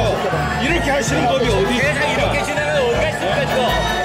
이렇게 하시는 법이 어디 있습니까? 세상 이렇게 진행하는 어디가 있습니까 지금?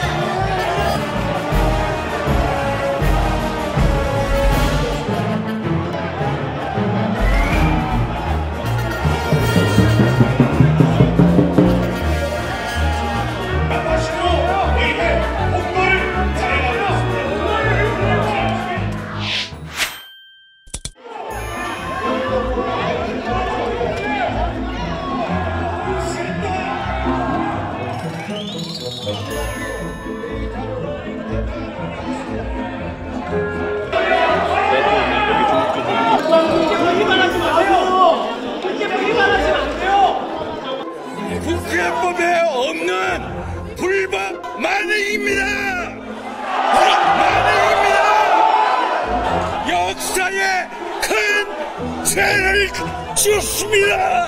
국회법에 없는 불법 만행입니다. 만행입니다. 역사에 큰 죄를 지었습니다.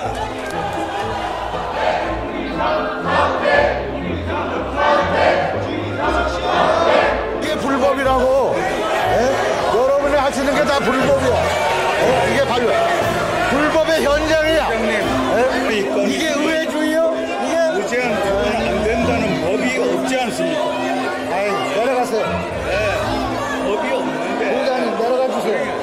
이게 불법이라고. 여러분이 하시는 게 다 불법이야. 이게 바로 불법의 현장이야. 이게 의회주의요? 이게 무제한되면 안 된다는 법이 없지 않습니까? 아이, 내려가세요. 네, 법이 없는데. 의장님 내려가 주세요.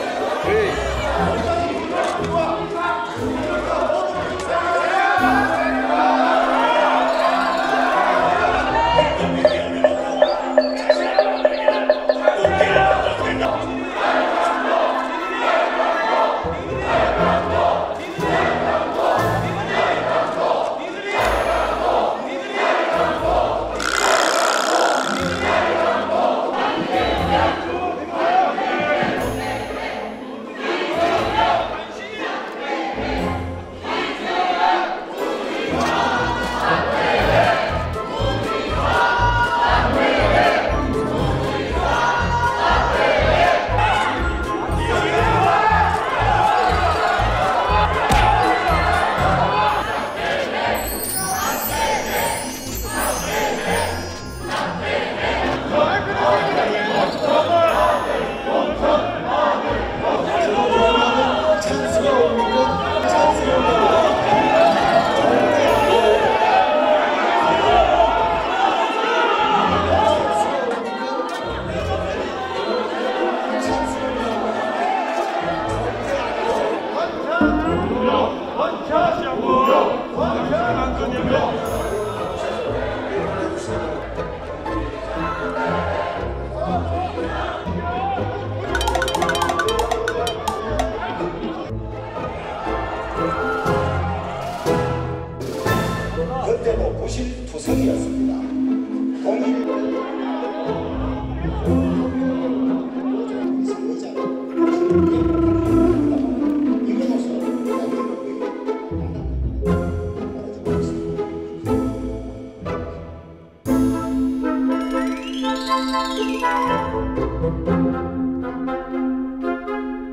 그때도 부실투성이었습니다.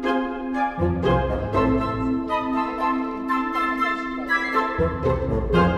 동일